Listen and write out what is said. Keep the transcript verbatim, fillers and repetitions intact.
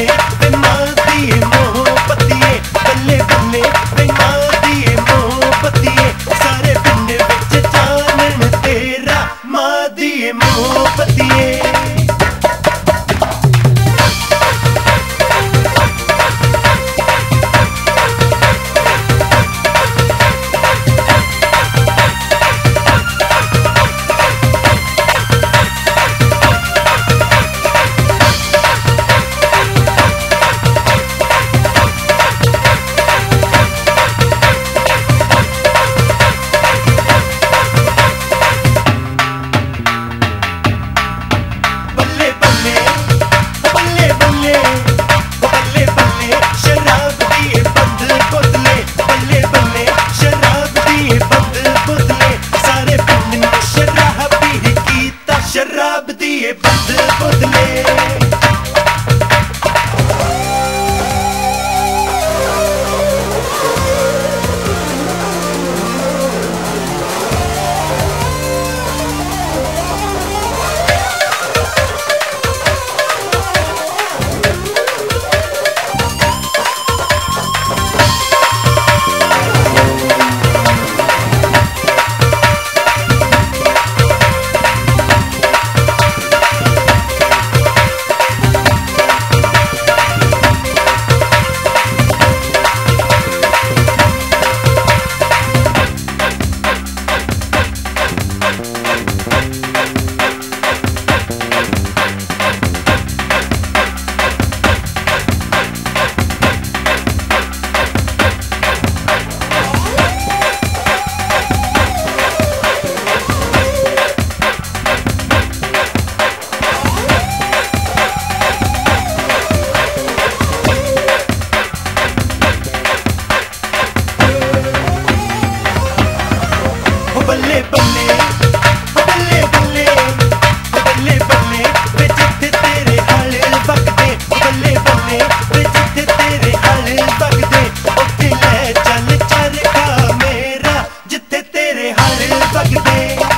बल्ले वे मां दी मोहब्बतिए, बल्ले बल्ले वे मां दी मोहब्बतिए, सारे पिंड विच चानन तेरा मां दी मोहब्बतिए। शराब दिए बंद बोतले बल्ले बल्ले बल्ले बल्ले बल्ले बल्ले वे जिथे तेरे हल वगदे, बल्ले बल्ले वे जिथे तेरे हल वगदे, उत्थे लै चल चरखा मेरा जिथे तेरे हल वगदे।